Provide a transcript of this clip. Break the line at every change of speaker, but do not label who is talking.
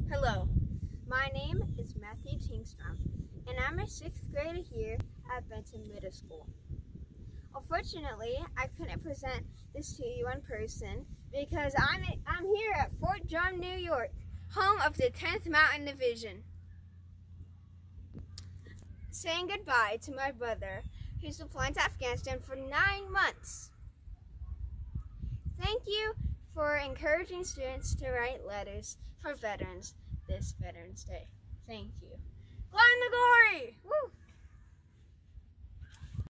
Hello, my name is Matthew Tingstrom, and I'm a 6th grader here at Benton Middle School. Unfortunately, I couldn't present this to you in person because I'm here at Fort Drum, New York, home of the 10th Mountain Division, saying goodbye to my brother, who's deployed to Afghanistan for 9 months. Thank you for encouraging students to write letters for veterans this Veterans Day. Thank you. Glory in the glory! Woo!